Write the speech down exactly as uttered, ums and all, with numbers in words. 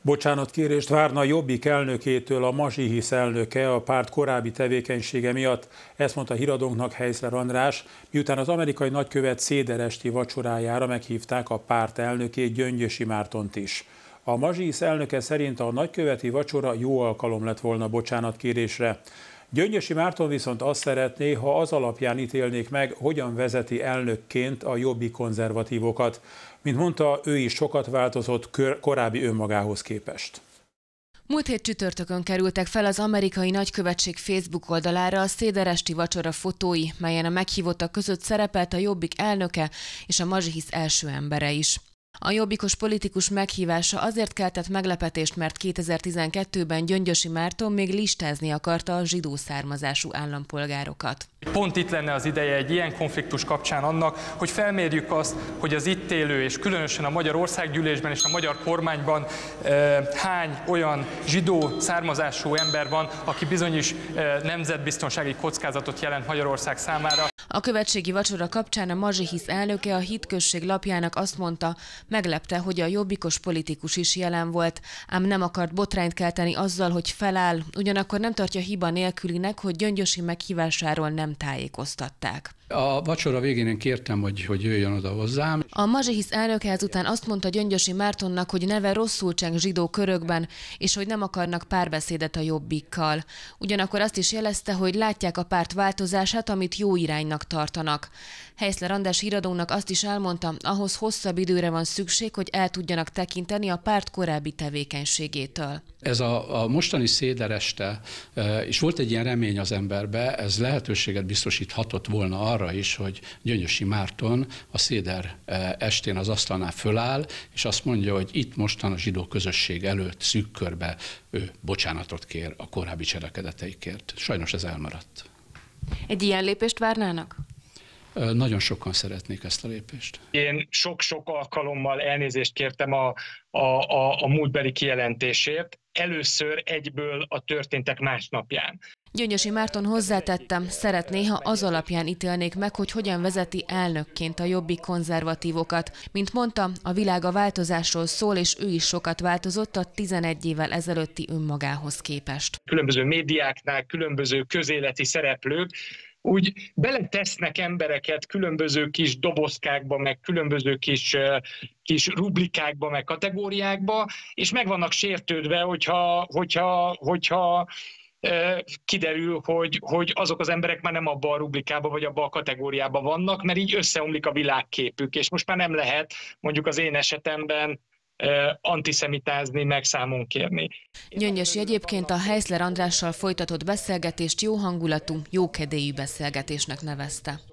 Bocsánatkérést várna a Jobbik elnökétől a Mazsihisz elnöke a párt korábbi tevékenysége miatt. Ezt mondta híradónknak Heisler András, miután az amerikai nagykövet széderesti vacsorájára meghívták a párt elnökét, Gyöngyösi Mártont is. A Mazsihisz elnöke szerint a nagyköveti vacsora jó alkalom lett volna bocsánatkérésre. Gyöngyösi Márton viszont azt szeretné, ha az alapján ítélnék meg, hogyan vezeti elnökként a Jobbik konzervatívokat. Mint mondta, ő is sokat változott korábbi önmagához képest. Múlt hét csütörtökön kerültek fel az amerikai nagykövetség Facebook oldalára a széderesti vacsora fotói, melyen a meghívottak között szerepelt a Jobbik elnöke és a Mazsihisz első embere is. A jobbikos politikus meghívása azért keltett meglepetést, mert kétezer-tizenkettőben Gyöngyösi Márton még listázni akarta a zsidó származású állampolgárokat. Pont itt lenne az ideje egy ilyen konfliktus kapcsán annak, hogy felmérjük azt, hogy az itt élő és különösen a Magyar Országgyűlésben és a magyar kormányban eh, hány olyan zsidó származású ember van, aki bizony is eh, nemzetbiztonsági kockázatot jelent Magyarország számára. A követségi vacsora kapcsán a Mazsihisz elnöke a Hitközség lapjának azt mondta, meglepte, hogy a jobbikos politikus is jelen volt, ám nem akart botrányt kelteni azzal, hogy feláll, ugyanakkor nem tartja hiba nélkülinek, hogy Gyöngyösi meghívásáról nem tájékoztatták. A vacsora végén én kértem, hogy, hogy jöjjön oda hozzám. A Mazsihisz elnöke ezután azt mondta Gyöngyösi Mártonnak, hogy neve rosszul cseng zsidó körökben, és hogy nem akarnak párbeszédet a Jobbikkal. Ugyanakkor azt is jelezte, hogy látják a párt változását, amit jó iránynak tartanak. Heisler András híradónak azt is elmondta, ahhoz hosszabb időre van szükség, hogy el tudjanak tekinteni a párt korábbi tevékenységétől. Ez a, a mostani szédereste, és volt egy ilyen remény az emberbe, ez lehetőséget biztosíthatott volna arra is, hogy Gyöngyösi Márton a széder estén az asztalnál föláll, és azt mondja, hogy itt mostan a zsidó közösség előtt szűk körbe ő bocsánatot kér a korábbi cselekedeteikért. Sajnos ez elmaradt. Egy ilyen lépést várnának? Nagyon sokan szeretnék ezt a lépést. Én sok-sok alkalommal elnézést kértem a, a, a, a múltbeli kijelentésért, először egyből a történtek másnapján. Gyöngyösi Márton hozzátettem, szeretné, ha az alapján ítélnék meg, hogy hogyan vezeti elnökként a Jobbik konzervatívokat. Mint mondta, a világ a változásról szól, és ő is sokat változott a tizenegy évvel ezelőtti önmagához képest. Különböző médiáknál, különböző közéleti szereplők úgy beletesznek embereket különböző kis dobozkákba, meg különböző kis, kis rublikákba, meg kategóriákba, és meg vannak sértődve, hogyha, hogyha, hogyha kiderül, hogy, hogy azok az emberek már nem abban a rublikába vagy abban a kategóriában vannak, mert így összeomlik a világképük, és most már nem lehet mondjuk az én esetemben antiszemitázni, meg számon kérni. Gyöngyösi egyébként a Heisler Andrással folytatott beszélgetést jó hangulatú, jókedélyű beszélgetésnek nevezte.